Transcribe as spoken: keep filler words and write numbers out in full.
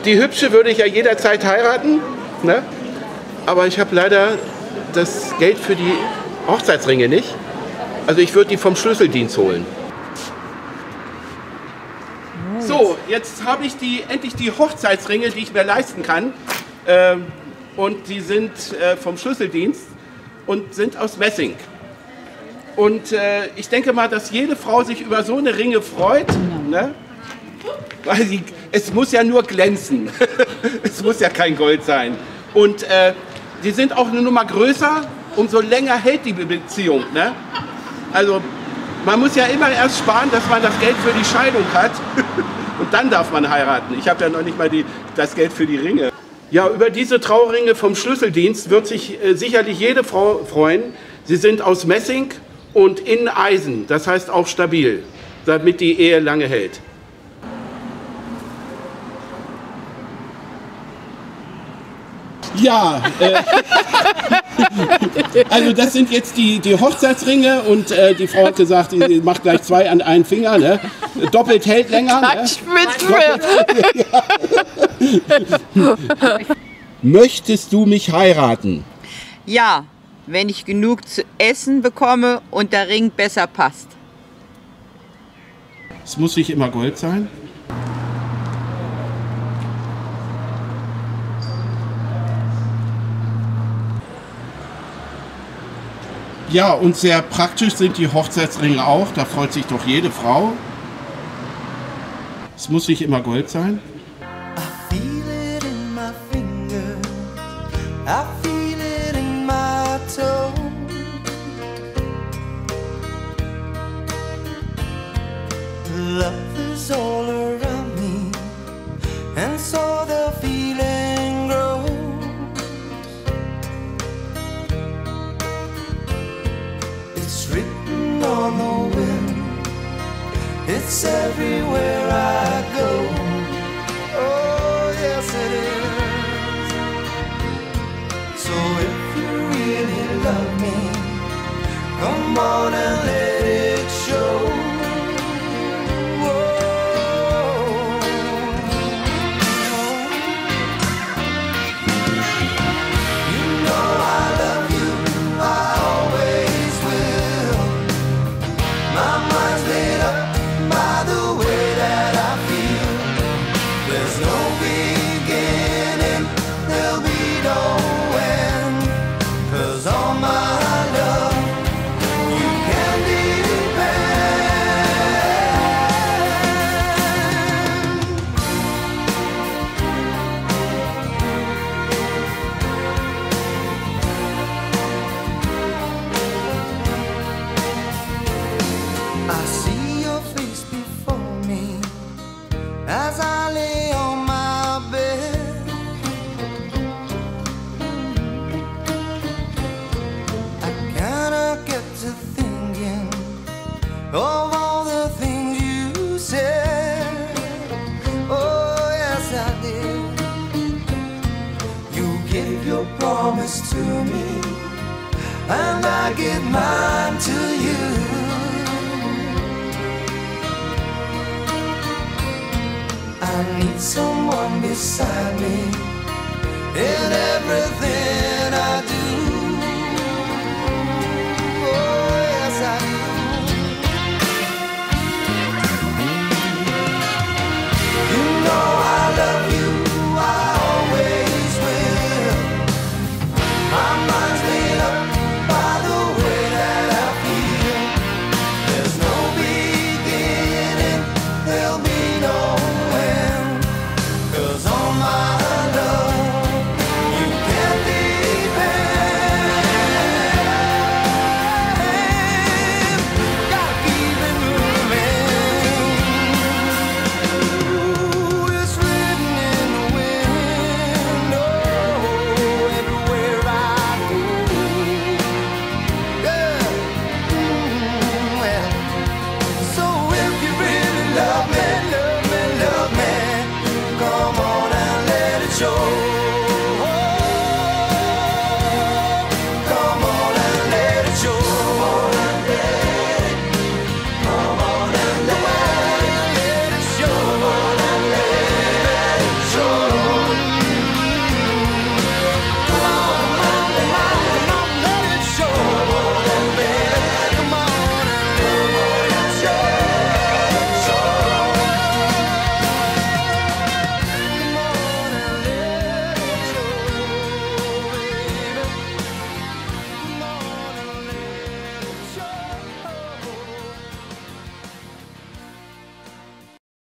die Hübsche würde ich ja jederzeit heiraten, ne? Aber ich habe leider das Geld für die Hochzeitsringe nicht. Also ich würde die vom Schlüsseldienst holen. So, jetzt habe ich die, endlich die Hochzeitsringe, die ich mir leisten kann. Ähm, und die sind äh, vom Schlüsseldienst und sind aus Messing. Und äh, ich denke mal, dass jede Frau sich über so eine Ringe freut. Ne? Weil die, es muss ja nur glänzen. Es muss ja kein Gold sein. Und äh, die sind auch eine Nummer größer, umso länger hält die Beziehung. Ne? Also man muss ja immer erst sparen, dass man das Geld für die Scheidung hat. Und dann darf man heiraten. Ich habe ja noch nicht mal die, das Geld für die Ringe. Ja, über diese Trauringe vom Schlüsseldienst wird sich äh, sicherlich jede Frau freuen. Sie sind aus Messing und in Eisen, das heißt auch stabil, damit die Ehe lange hält. Ja, äh, also das sind jetzt die, die Hochzeitsringe und äh, die Frau hat gesagt, sie macht gleich zwei an einen Finger, ne? Doppelt hält länger. Ne? Doppelt, möchtest du mich heiraten? Ja, wenn ich genug zu essen bekomme und der Ring besser passt. Es muss nicht immer Gold sein. Ja, und sehr praktisch sind die Hochzeitsringe auch, da freut sich doch jede Frau. Es muss nicht immer Gold sein. I feel it in my finger, I feel it in my toe. Love is all around me, and so the feeling grows. Written on the wind, it's everywhere I go. Oh yes it is. So if you really love me, come on and let it show. I see your face before me as I lay on my bed. I kinda get to thinking of all the things you said. Oh yes I did. You gave your promise to me, and I give mine to you. I need someone beside me in everything I do. Oh, yes, I do. You know I love you, I always will. My mind's made up by the way that I feel. There's no beginning, there'll be no show.